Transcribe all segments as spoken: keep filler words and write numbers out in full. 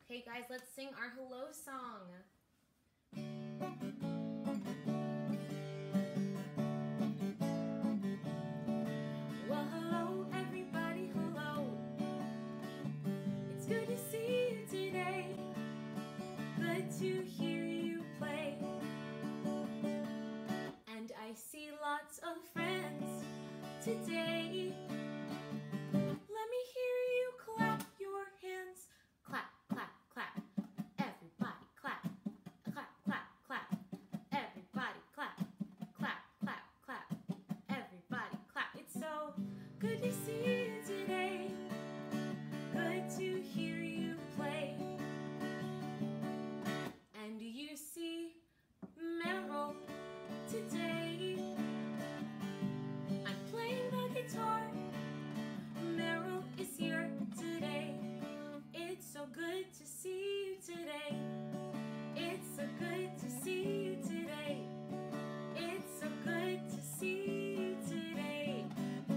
Okay, guys, let's sing our hello song. Well, hello, everybody, hello. It's good to see you today. Good to hear you play. And I see lots of friends today. Let me hear you clap your hands. Clap, clap, clap. Everybody clap. Clap, clap, clap. Everybody clap. Clap, clap, clap. Everybody clap. It's so good to see you today. Good to hear you play. And you see Meryl today. I'm playing the guitar. Meryl is here today. It's so good to see you today. It's so good to see you today. It's so good to see you today.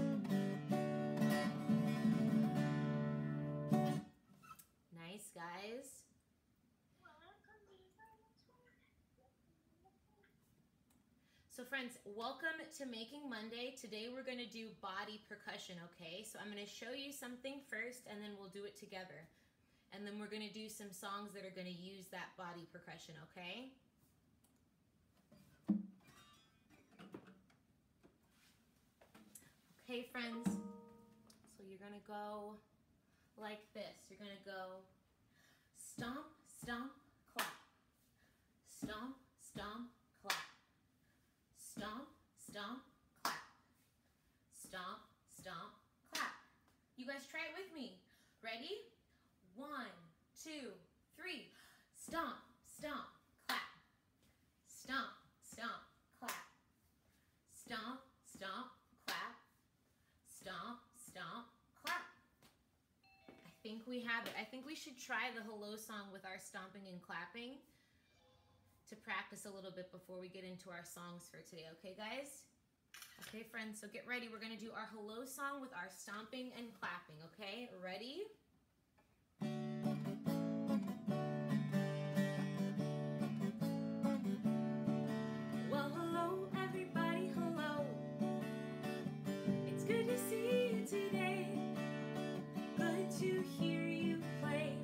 Nice, guys. So friends, welcome to Making Monday. Today we're going to do body percussion, okay? So I'm going to show you something first and then we'll do it together. And then we're going to do some songs that are going to use that body percussion, okay? Okay, friends. So you're going to go like this. You're going to go stomp, stomp, clap. Stomp, stomp, clap. Stomp, stomp, clap. Stomp, stomp, clap. You guys try it with me. Ready? One, two, three. Stomp, stomp, clap. Stomp, stomp, clap. Stomp, stomp, clap. Stomp, stomp, clap. I think we have it. I think we should try the hello song with our stomping and clapping to practice a little bit before we get into our songs for today. Okay, guys? Okay, friends, so get ready. We're going to do our hello song with our stomping and clapping, okay? Ready? Well, hello, everybody, hello. It's good to see you today. Good to hear you play.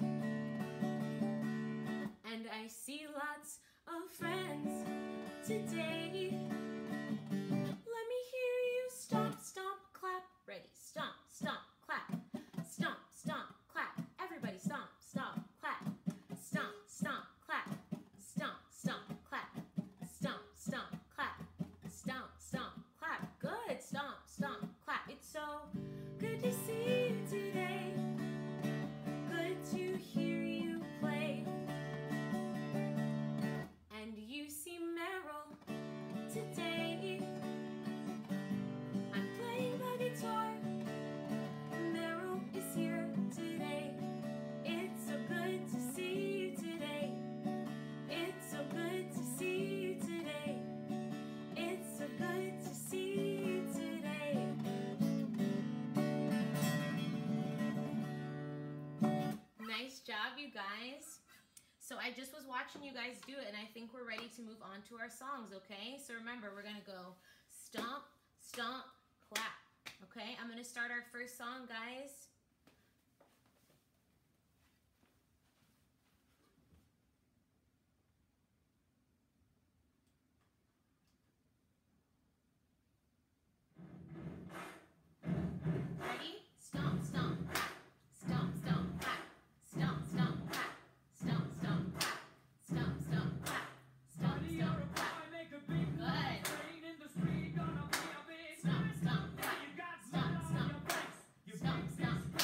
And I see lots of friends today. Let me hear you stomp, stomp, clap. Ready? Stomp, stomp, clap. Stomp, stomp, clap. Everybody stomp, stomp, clap. Stomp, stomp, clap. Stomp, stomp, clap. Stomp, stomp, clap. Stomp, stomp, clap. Good. Stomp, stomp, clap. It's so good to see you today. Good to hear you play. And you see Meryl today. I'm playing the guitar. Meryl is here today. It's so good to see you today. It's so good to see you today. It's so good to see you today. Nice job, you guys. So I just was watching you guys do it, and I think we're ready to move on to our songs, okay? So remember, we're gonna go stomp, stomp, clap, okay? I'm gonna start our first song, guys. Ready? Stomp, stomp, clap. Stomp, stomp, clap. Stomp, stomp, clap. Stomp, stomp, clap. Stomp, stomp, clap. Stomp, stomp, clap. Good. Stomp, stomp, clap. Stomp, stomp, clap. Stomp,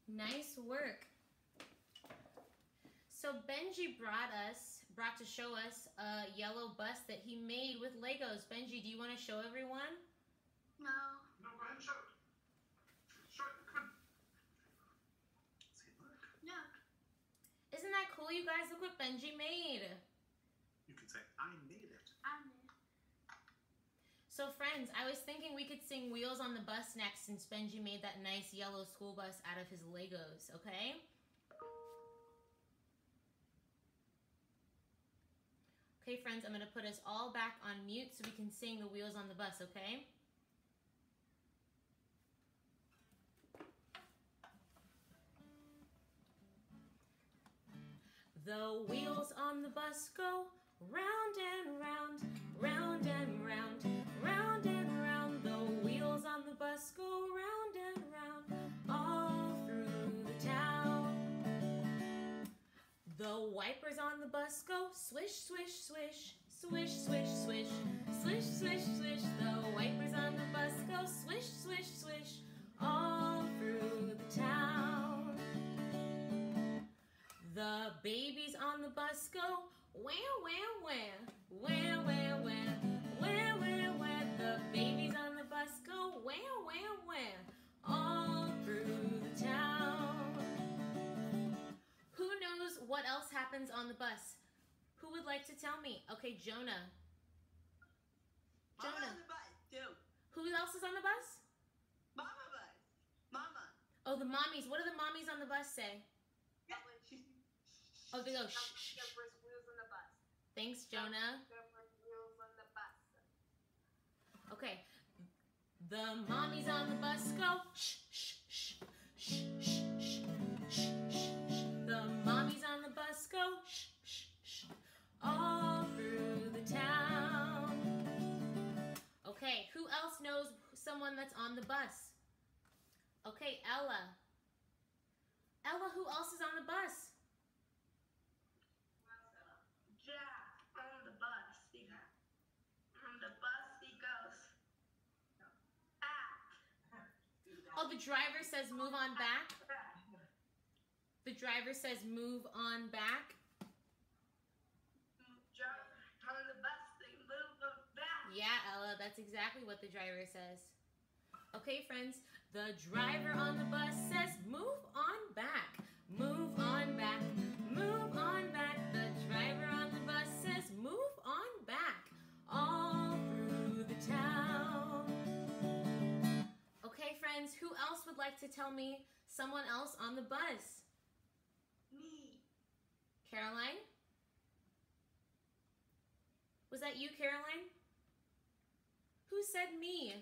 Nice work. So Benji brought us, brought to show us a yellow bus that he made with Legos. Benji, do you want to show everyone? No. No, go ahead and show it. Show it. Come on. See, look. Look. Isn't that cool, you guys? Look what Benji made. You can say, I made it. I'm there. So friends, I was thinking we could sing Wheels on the Bus next since Benji made that nice yellow school bus out of his Legos, okay? Okay, friends, I'm going to put us all back on mute so we can sing the Wheels on the Bus, okay? The wheels on the bus go round and round, round and round, round and round. The wheels on the bus go round and round, all through the town. The wipers on the bus go swish, swish, swish, swish, swish, swish, swish, swish, swish. The wipers on the bus go swish, swish, swish, all through the town. The babies on the bus go wah, wah, wah, wah, wah, wah, wah, wah, wah. The babies on the bus go wah, wah, wah, all through the town. Who knows what else happens on the bus? Who would like to tell me? Okay, Jonah. Mama Jonah. on the bus, too. Who else is on the bus? Mama bus. Mama. Oh, the mommies. What do the mommies on the bus say? Oh, they go shh, shh, shh. There was wheels on the bus. Thanks, Jonah. There were wheels on the bus. Okay. The mommies on the bus go shh, shh, shh, shh, shh, shh, shh, shh, shh. The mommies on the bus go shh, shh, shh, all through the town. Okay, who else knows someone that's on the bus? Okay, Ella. Ella, who else is on the bus? Jack on the bus. He, on the bus he goes. Back. Oh, the driver says move on back. The driver says move on back. Jack on the bus they move them back. Yeah, Ella, that's exactly what the driver says. Okay, friends, the driver on the bus says move on back. Move on back. Move on back. The driver on the bus says move on back. All through the town. Okay, friends, who else would like to tell me someone else on the bus? Me. Caroline? Was that you, Caroline? Who said me?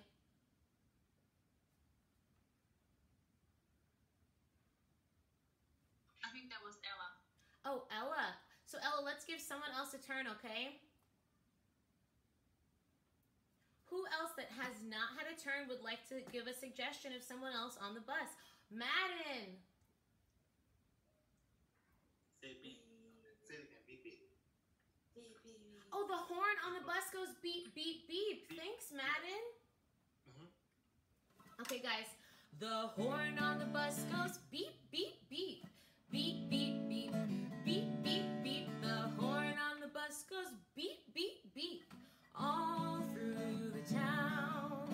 I think that was Ella. Oh, Ella. So, Ella, let's give someone else a turn, okay? Who else that has not had a turn would like to give a suggestion of someone else on the bus? Madden. Say beep. Say it again. Beep, beep. Beep, beep, beep. Oh, the horn on the bus goes beep, beep, beep. Thanks, Madden. Mm-hmm. Okay, guys. The horn on the bus goes beep, beep, beep. Beep, beep, beep. Beep, beep, beep. The horn on the bus goes beep, beep, beep. All through the town.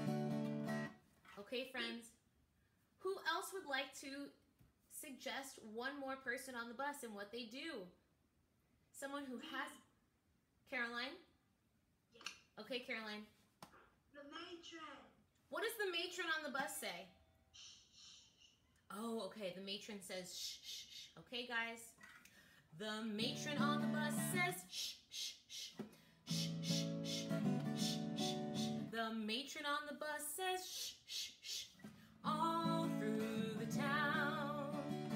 Okay, friends. Who else would like to suggest one more person on the bus and what they do? Someone who has... Caroline? Yeah. Okay, Caroline. The matron. What does the matron on the bus say? Oh, okay. The matron says shh, shh, shh. Okay, guys. The matron on the bus says shh, shh, shh, shh, shh, shh, shh, shh, shh. The matron on the bus says shh, shh, shh, all through the town.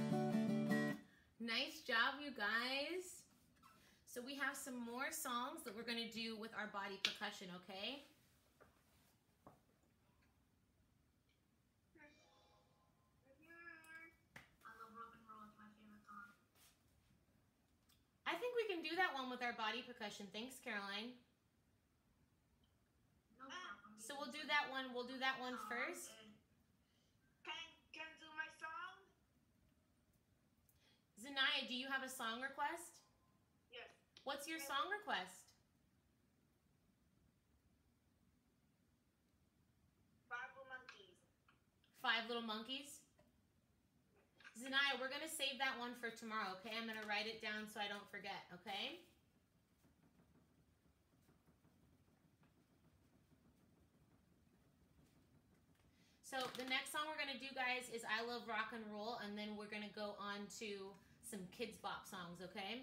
Nice job, you guys. So we have some more songs that we're going to do with our body percussion, okay? I love rock and roll. It's my favorite song. I think we can do that one with our body percussion. Thanks, Caroline. No problem. So we'll do that one. We'll do that one first. Can, can I do my song? Zenaya, do you have a song request? Yes. What's your song request? Five Little Monkeys. Five Little Monkeys? Zenaya, we're going to save that one for tomorrow, okay? I'm going to write it down so I don't forget, okay? So the next song we're going to do, guys, is I Love Rock and Roll, and then we're going to go on to some Kids Bop songs, okay?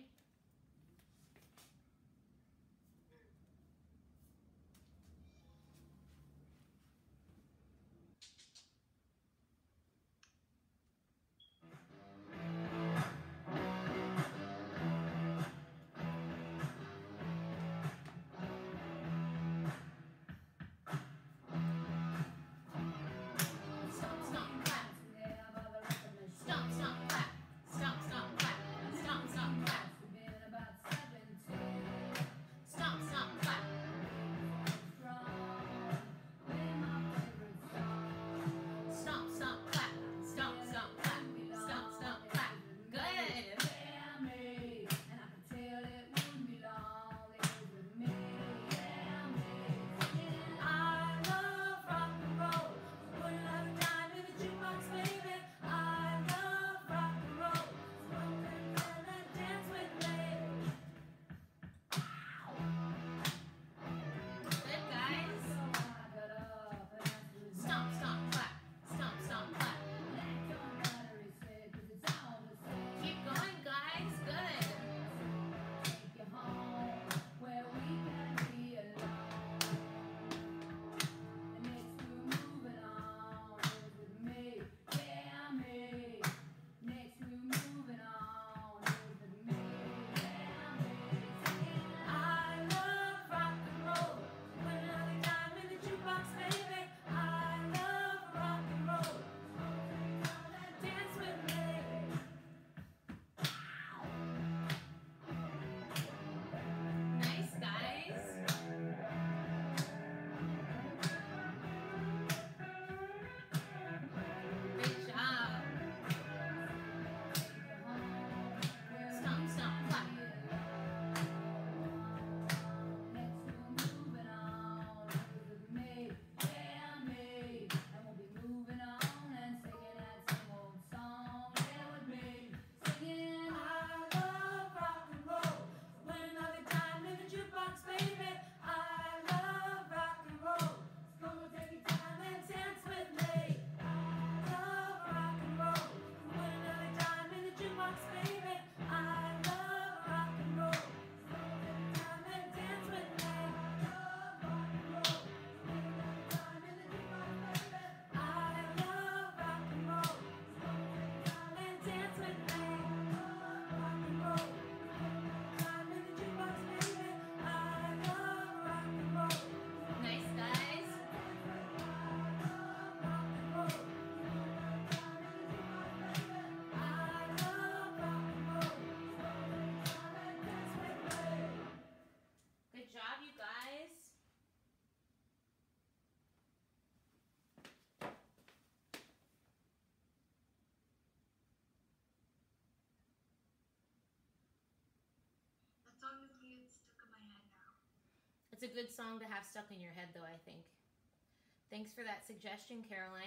It's a good song to have stuck in your head, though, I think. Thanks for that suggestion, Caroline.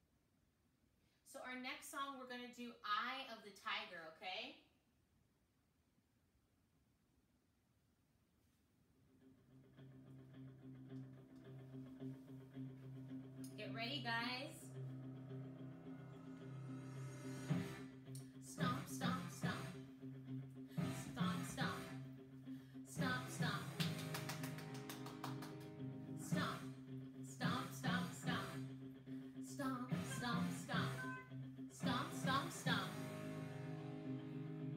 So our next song, we're going to do Eye of the Tiger, okay? Get ready, guys. Stomp, stomp, stomp. Stomp, stomp. Stomp, stomp. Stomp. Stomp, stomp, stomp. Stomp, stomp, stomp. Stomp, stomp, stomp.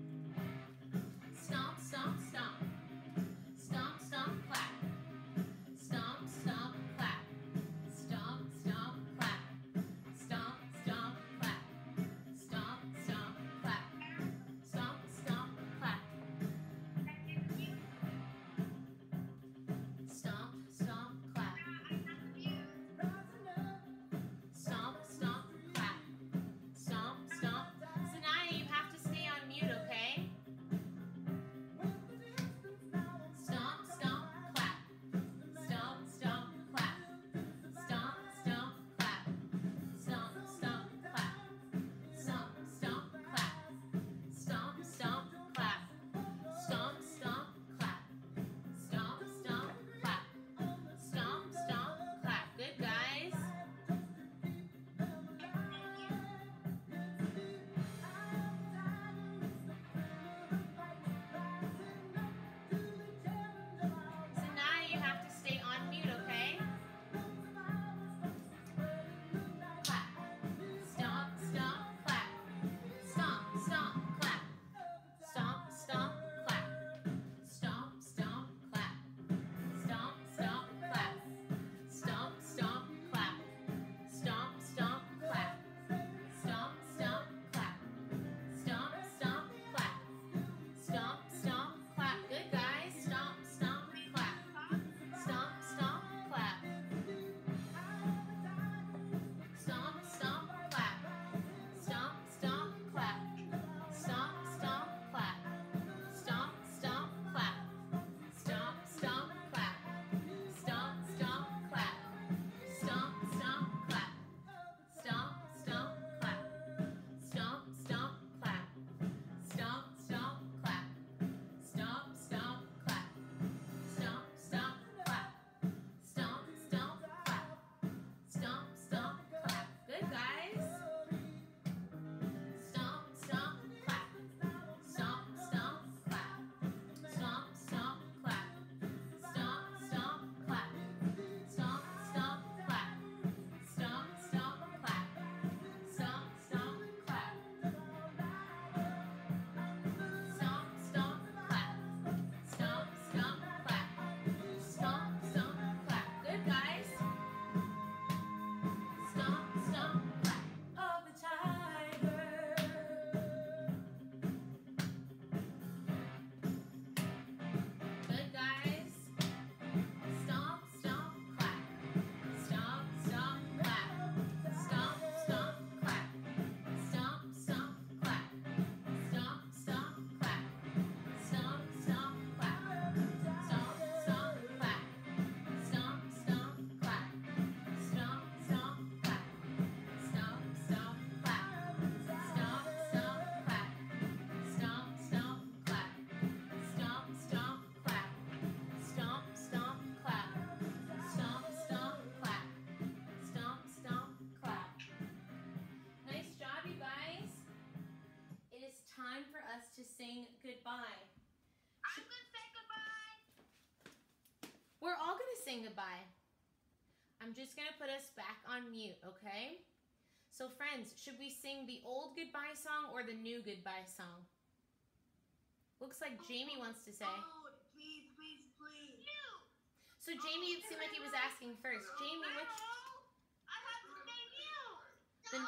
time for us to sing goodbye. I'm gonna say goodbye. We're all gonna sing goodbye. I'm just gonna put us back on mute, okay? So friends, should we sing the old goodbye song or the new goodbye song? Looks like Jamie wants to say. Oh, please, please, please. You. So Jamie, it seemed like he was asking first. Jamie, which? I have to say you. The,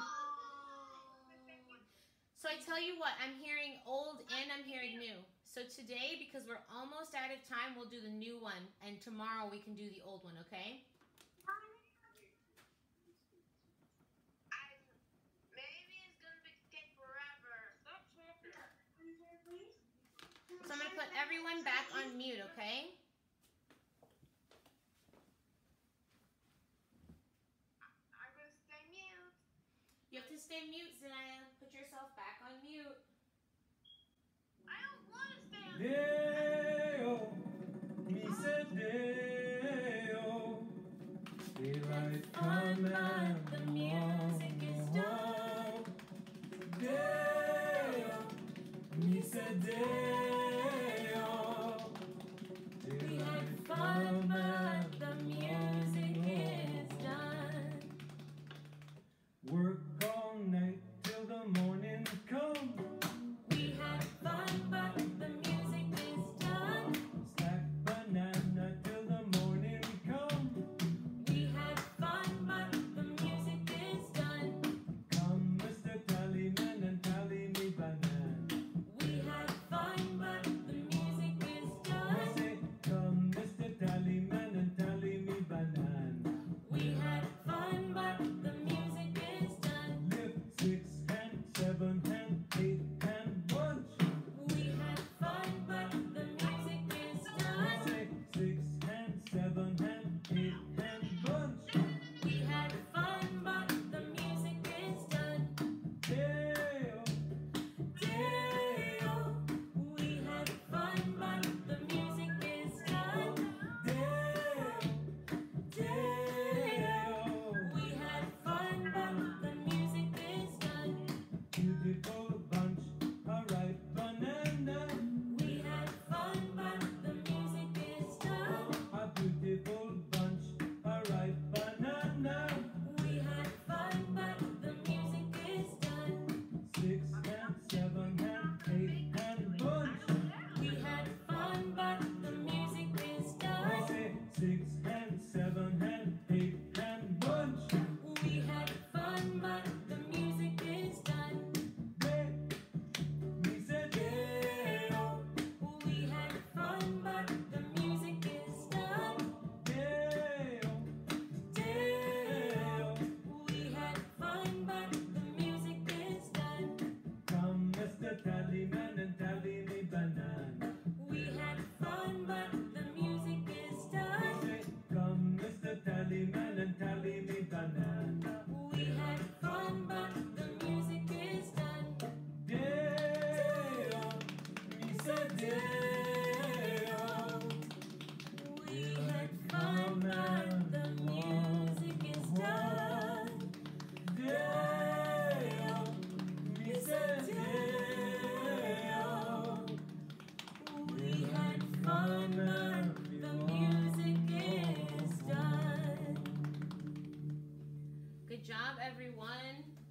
so I tell you what, I'm hearing old and I'm hearing new. So today, because we're almost out of time, we'll do the new one. And tomorrow we can do the old one, okay? Maybe it's gonna be take forever. Stop talking. So I'm going to put everyone back on mute, okay? I'm gonna stay mute. You have to stay mute, Zanaya. Put yourself back on mute. I don't want to stay on Deo, me said Deo, daylight come and the music is done. Deo, me said Deo, We had daylight fun, come but and the music is done. work all night till the morning come. We had fun, but the music is done. Stack banana till the morning come. We had fun, but the music is done. Come, Mister Tallyman, and tally me banana. We had fun, but the music is I done. say, come, Mister Tallyman, and tally me banana. We had fun, but the music is done. Lift six hand, seven hand, eight hand bunch. We had fun, but the music is I done. say, six hand, seven hand, eight hand bunch. We had fun, but the music is done. Deo, Deo, we had fun, but the music is done. Deo, Deo, Deo. we had fun, but the music is done. Beautiful bunch, a ripe banana. We had fun, but the music is done. A beautiful bunch, a ripe banana. We had fun, but the music is done. Six hand, seven hand, eight hand bunch. We had fun, but the music is I done. say six hand, seven hand, eight hand bunch. We had fun, but the music is done. Hey, me say Deo, we had fun, but the music is done. Deo, Deo, we had fun, but the music is done. come, Mister Tallyman, and tally me banana. We had fun, but the music is I done. say, come, Mister Tallyman, and tally me banana. We had fun, but the music is done. Deo, me say Deo. We had fun, but the music is done. Deo, me say Deo. We had fun, but the music is done. Good job, everyone.